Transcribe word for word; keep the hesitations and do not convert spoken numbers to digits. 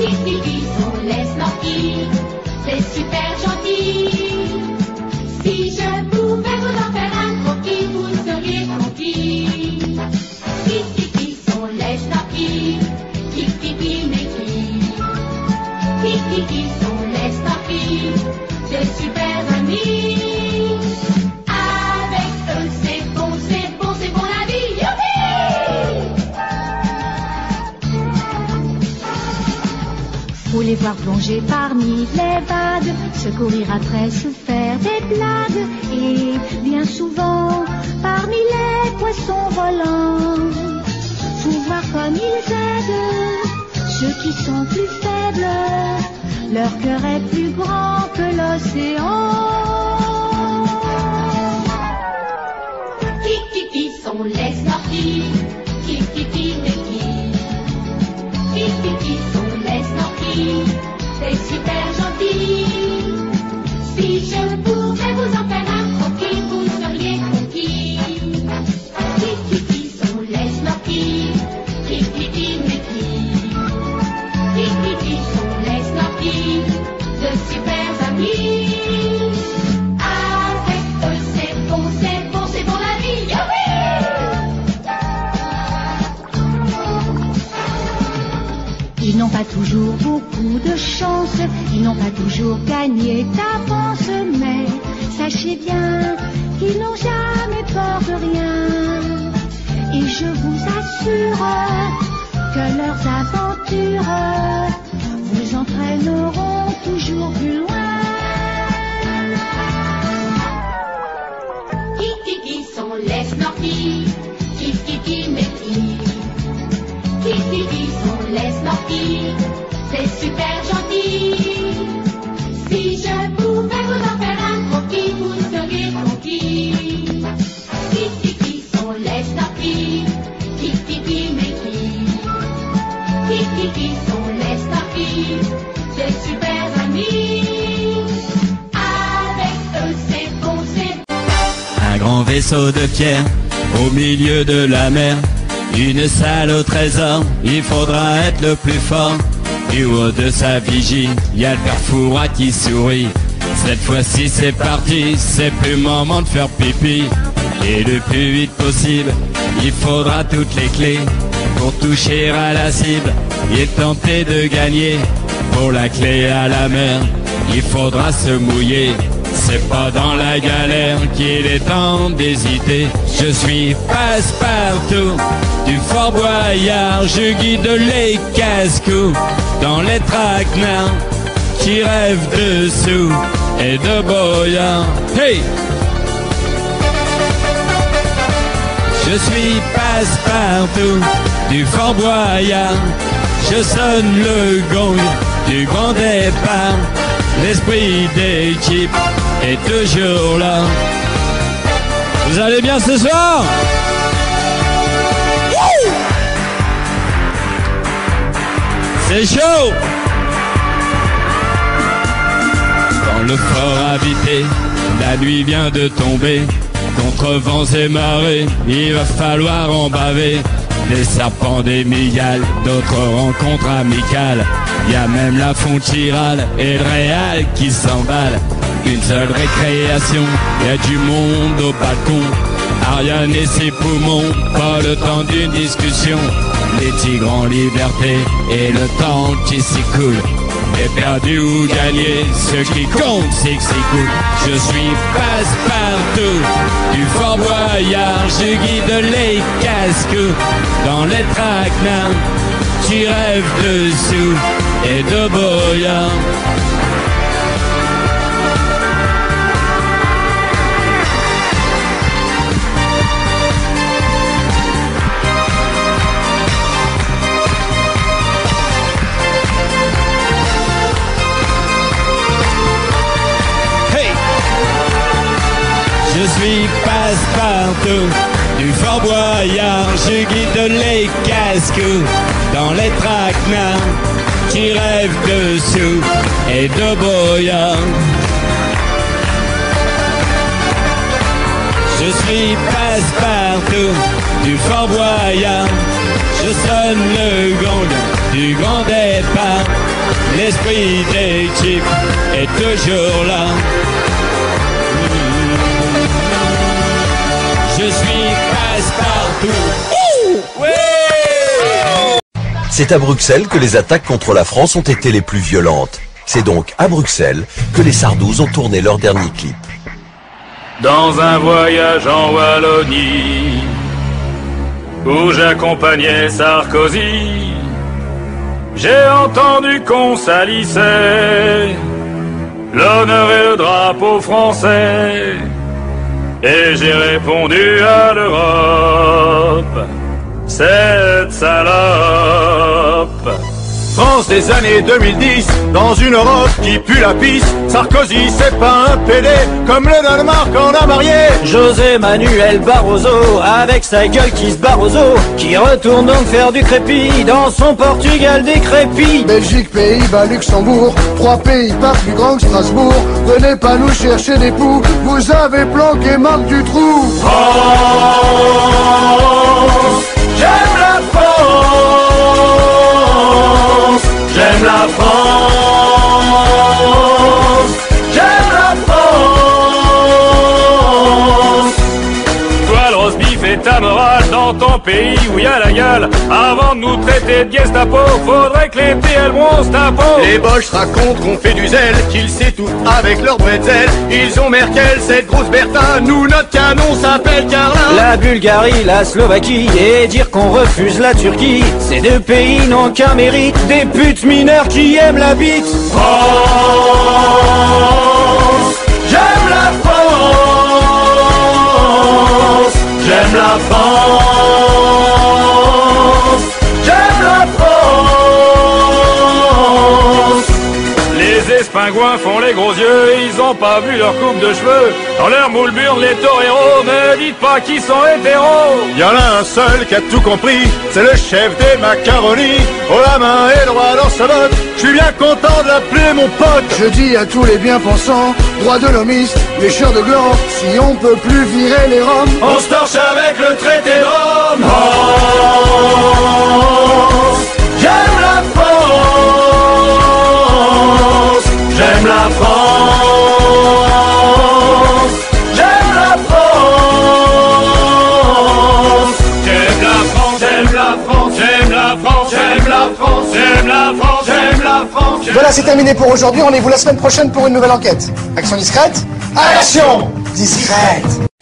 Kiki sont les snorkies, c'est super gentil. Si je pouvais vous en faire un croquis, vous seriez conquis. Kiki sont les snorkies, Kiki mais qui Kiki sont les snorkies, des super amis. Avec eux c'est bon, c'est bon, c'est bon la vie, youpi! Faut les voir plonger parmi les vagues, se courir après, se faire des blagues. Et bien souvent, parmi les poissons volants, faut voir comme ils aident ceux qui sont plus faibles. Leur cœur est plus grand que l'océan. Kiki sont les snorkies, Kiki mais qui Kiki sont les snorkies, c'est super gentil. Si je pouvais vous en faire un croquis, vous seriez conquis. Kiki sont les snorkies, Kiki mais qui Kiki sont les snorkies, de super amis. Avec eux c'est bon, c'est bon, c'est bon la vie, youpi! Ils n'ont pas toujours beaucoup de chance, ils n'ont pas toujours gagné d'avance, mais sachez bien qu'ils n'ont jamais peur de rien. Et je vous assure que leurs aventures vous entraîneront toujours plus loin. Kiki sont les snorkies, Kiki mais qui Kiki sont les snorkies, c'est super gentil. Si je pouvais vous en faire un croquis, vous seriez conquis. Kiki sont les snorkies, Kiki mais qui Kiki sont les snorkies, des super amis. Avec eux c'est bon, c'est bon. Un grand vaisseau de pierre au milieu de la mer, une salle au trésor, il faudra être le plus fort. Du haut de sa vigie, y a le père Fouras qui sourit. Cette fois-ci c'est parti, c'est plus moment de faire pipi. Et le plus vite possible, il faudra toutes les clés pour toucher à la cible et tenter de gagner. Pour la clé à la mer, il faudra se mouiller. C'est pas dans la galère qu'il est temps d'hésiter. Je suis passe-partout du Fort Boyard, je guide les casse-cou dans les traquenards qui rêvent de sous et de boyards. Hey! Je suis passe-partout du Fort Boyard, je sonne le gong du grand départ. L'esprit d'équipe est toujours là. Vous allez bien ce soir? Wouh! C'est chaud! Dans le fort habité, la nuit vient de tomber. Contre vents et marées, il va falloir en baver. Des serpents, des migales, d'autres rencontres amicales. Y a même la Fontirale et le Réal qui s'emballent. Une seule récréation, y a du monde au balcon. Ariane et ses poumons, pas le temps d'une discussion. Les tigres en liberté et le temps qui s'écoule. Et perdu ou gagné, ce qui compte c'est que c'est cool. Je suis passe-partout du Fort Boyard, je guide les casques dans les traquenards qui rêvent de sous et de boyards. Je suis passe-partout du Fort Boyard, je guide les casques dans les traquenards qui rêvent de sous et de boyards. Je suis passe-partout du Fort Boyard, je sonne le gong du grand départ, l'esprit d'équipe est toujours là. Je suis passe-partout. Oui! C'est à Bruxelles que les attaques contre la France ont été les plus violentes. C'est donc à Bruxelles que les Sardous ont tourné leur dernier clip. Dans un voyage en Wallonie, où j'accompagnais Sarkozy, j'ai entendu qu'on salissait l'honneur et le drapeau français. Et j'ai répondu à l'Europe, cette salope. France des années deux mille dix, dans une Europe qui pue la pisse. Sarkozy c'est pas un pédé, comme le Danemark en a marié. José Manuel Barroso, avec sa gueule qui se barroso, qui retourne donc faire du crépi dans son Portugal décrépit. Belgique, Pays-Bas, Luxembourg, trois pays pas plus grands que Strasbourg. Venez pas nous chercher des poux, vous avez planqué Marc Dutroux. France, j'aime la France, j'aime la France, j'aime la France. Toi le roast beef et ta morale dans ton pays où y a la gueule. Avant de nous traiter de Gestapo, faudrait que les T L montent ta peau. Les Boches racontent qu'on fait du zèle, qu'ils s'étouffent avec leur bretzel. Ils ont Merkel, cette grosse Bertha, nous notre canon s'appelle Carlin. La Bulgarie, la Slovaquie, et dire qu'on refuse la Turquie, ces deux pays n'ont qu'un mérite, des putes mineures qui aiment la bite. France, j'aime la France, j'aime la France, j'aime la France. Les espingouins font les gros yeux, ils ont pas vu leur coupe de cheveux. Dans leur moule burne les toreros, me dites pas qu'ils sont hétéros. Y'en a un seul qui a tout compris, c'est le chef des macaronis. Oh la main et droit dans sa botte, je suis bien content de l'appeler mon pote. Je dis à tous les bien-pensants, droits de l'homiste, lécheurs de gland, si on peut plus virer les roms, on se torche avec le traité de Rome. France, j'aime la France, j'aime la France, j'aime la France, j'aime la France, j'aime la France, j'aime la France, j'aime la France, j'aime la France, j'aime la France. Voilà, c'est terminé pour aujourd'hui. Rendez-vous la semaine prochaine pour une nouvelle enquête. Action discrète. Action discrète.